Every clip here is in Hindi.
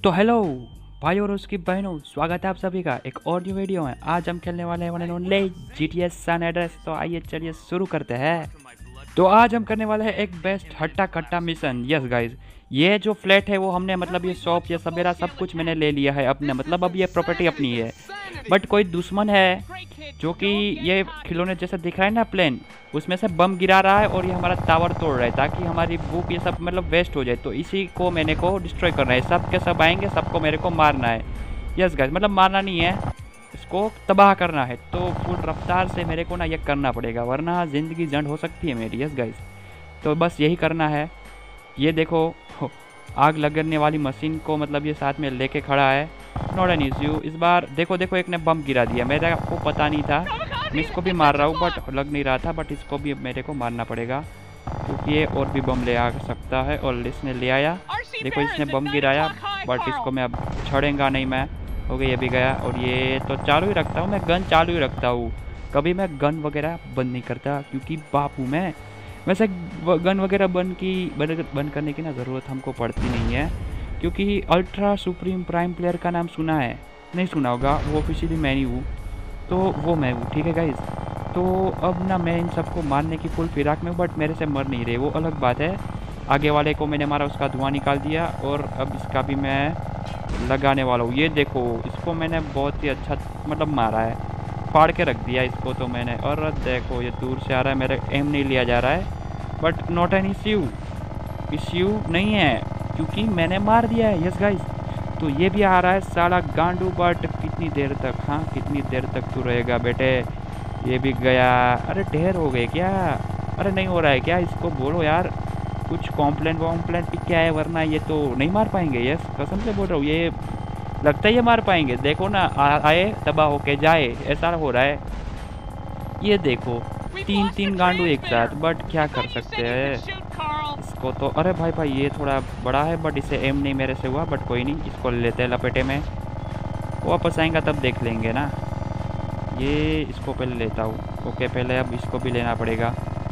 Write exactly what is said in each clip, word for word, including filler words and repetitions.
तो हेलो भाई और उसकी बहनों, स्वागत है आप सभी का एक और न्यू वीडियो में। आज हम खेलने वाले हैं G T S San Andreas. तो आइए चलिए शुरू करते हैं। तो आज हम करने वाले हैं एक बेस्ट हट्टा कट्टा मिशन। यस गाइज, ये जो फ्लैट है वो हमने मतलब ये शॉप ये सबेरा सब कुछ मैंने ले लिया है अपने, मतलब अब ये प्रॉपर्टी अपनी है। बट कोई दुश्मन है जो कि ये खिलौने जैसे दिख रहा है ना प्लेन, उसमें से बम गिरा रहा है और ये हमारा टावर तोड़ रहा है ताकि हमारी बुक ये सब मतलब वेस्ट हो जाए। तो इसी को मैंने को डिस्ट्रॉय करना है। सब के सब आएंगे, सबको मेरे को मारना है। यस गाइस, मतलब मारना नहीं है, इसको तबाह करना है। तो फुल रफ्तार से मेरे को ना ये करना पड़ेगा, वरना ज़िंदगी जंड हो सकती है मेरी। यस गाइस, तो बस यही करना है। ये देखो आग लगने वाली मशीन को मतलब ये साथ में लेके खड़ा है। Not an issue. इस बार देखो देखो एक ने बम गिरा दिया, मेरे को पता नहीं था। मैं इसको भी मार रहा हूँ बट लग नहीं रहा था, बट इसको भी मेरे को मारना पड़ेगा क्योंकि ये और भी बम ले आ सकता है। और इसने ले आया, देखो इसने बम गिराया, बट इसको मैं अब छोड़ेंगा नहीं मैं। हो गया, ये भी गया। और ये तो चालू ही रखता हूँ मैं, गन चालू ही रखता हूँ, कभी मैं गन वगैरह बंद नहीं करता क्योंकि बाप हूँ मैं। वैसे गन वगैरह बंद की बंद करने की ना ज़रूरत हमको पड़ती नहीं है क्योंकि अल्ट्रा सुप्रीम प्राइम प्लेयर का नाम सुना है? नहीं सुना होगा, वो ऑफिशियली मैं ही हूँ, तो वो मैं हूँ। ठीक है गाइज, तो अब ना मैं इन सबको मारने की फुल फिराक में हूँ, बट मेरे से मर नहीं रहे, वो अलग बात है। आगे वाले को मैंने मारा, उसका धुआं निकाल दिया और अब इसका भी मैं लगाने वाला हूँ। ये देखो इसको मैंने बहुत ही अच्छा मतलब मारा है, फाड़ के रख दिया इसको तो मैंने। और देखो ये दूर से आ रहा है, मेरे एम नहीं लिया जा रहा है, but not an issue. Issue नहीं है क्योंकि मैंने मार दिया है। यस गाइस, तो ये भी आ रहा है साला गांडू, बट कितनी देर तक? हाँ कितनी देर तक तू रहेगा बेटे? ये भी गया। अरे ढेर हो गए क्या? अरे नहीं हो रहा है क्या? इसको बोलो यार कुछ कॉम्प्लेन वॉम्प्लेन पिक क्या है, वरना ये तो नहीं मार पाएंगे। यस कसम से बोल रहा हूँ, ये लगता है ये मार पाएंगे। देखो ना आए तबाह होके जाए, ऐसा हो रहा है। ये देखो तीन तीन गांडू एक साथ, बट क्या कर सकते हैं इसको तो। अरे भाई भाई ये थोड़ा बड़ा है, बट इसे एम नहीं मेरे से हुआ, बट कोई नहीं, इसको ले लेते हैं लपेटे में। वापस आएंगा तब देख लेंगे ना। ये इसको पहले लेता हूँ। ओके पहले अब इसको भी लेना पड़ेगा।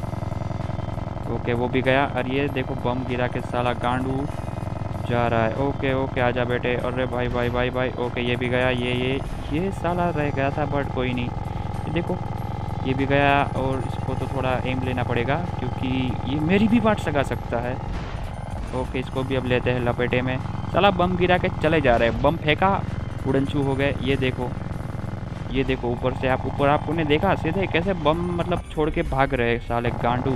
ओके वो भी गया। और ये देखो बम गिरा के साला गांडू जा रहा है। ओके ओके आजा बेटे। अरे भाई भाई भाई भाई ओके ये भी गया। ये ये ये साला रह गया था, बट कोई नहीं। ये देखो ये भी गया। और इसको तो थोड़ा एम लेना पड़ेगा क्योंकि ये मेरी भी बात सगा सकता है। ओके इसको भी अब लेते हैं लपेटे में। साला बम गिरा के चले जा रहे हैं, बम फेंका उड़नछू हो गए। ये देखो ये देखो ऊपर से आप ऊपर आपने देखा सीधे कैसे बम मतलब छोड़ के भाग रहे साले गांडू।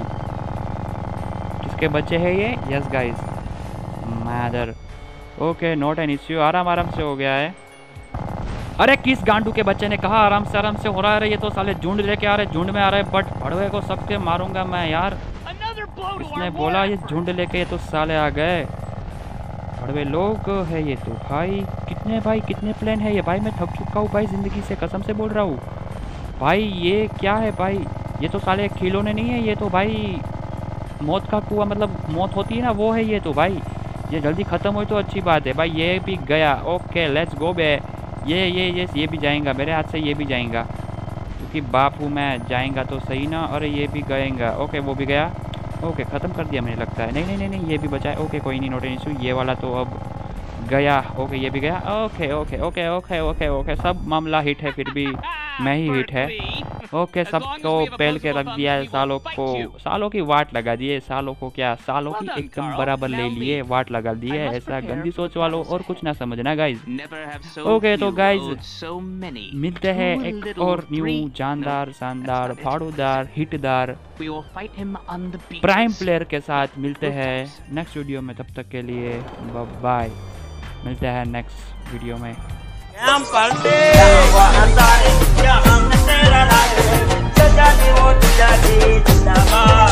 किसके बच्चे हैं ये? Yes guys mother. Okay not an issue, आराम आराम से हो गया है। अरे किस गांडू के बच्चे ने कहा आराम से आराम से हो रहा है? ये तो साले झुंड लेके आ रहे, झुंड में आ रहे, बट भड़वे को सबके मारूंगा मैं यार। इसने बोला ये झुंड लेके, ये तो साले आ गए भड़वे लोग है ये तो। भाई कितने भाई कितने प्लेन है ये? भाई मैं थक चुका हूँ भाई ज़िंदगी से, कसम से बोल रहा हूँ भाई। ये क्या है भाई? ये तो साले खिलौने नहीं है, ये तो भाई मौत का कुआं, मतलब मौत होती है ना वो है ये तो भाई। ये जल्दी ख़त्म हो तो अच्छी बात है भाई। ये भी गया। ओके लेट्स गो बे। ये ये ये ये भी जाएगा मेरे हाथ से, ये भी जाएगा क्योंकि बाप हूँ मैं, जाएगा तो सही ना। और ये भी गएगा। ओके वो भी गया। ओके ख़त्म कर दिया मुझे लगता है। नहीं नहीं नहीं नहीं ये भी बचा है। ओके कोई नहीं, नोट एन इश्यू। ये वाला तो अब गया। ओके ये भी गया। Okay okay okay okay okay okay सब मामला हिट है, फिर भी मैं ही हिट है। ओके सबको पहल के रख दिया है, सालों को सालों की वाट लगा दिए। सालों को क्या, सालों की एकदम बराबर ले लिए, वाट लगा दिए। ऐसा गंदी सोच वालों और कुछ ना समझना गाइज। ओके तो गाइज मिलते हैं एक और न्यू जानदार शानदार फाड़ूदार हिटदार प्राइम प्लेयर के साथ मिलते हैं नेक्स्ट वीडियो में। तब तक के लिए बाय, मिलते हैं नेक्स्ट वीडियो में। Yang pandai awak antara yang menterang, sejati oh jadi cinta.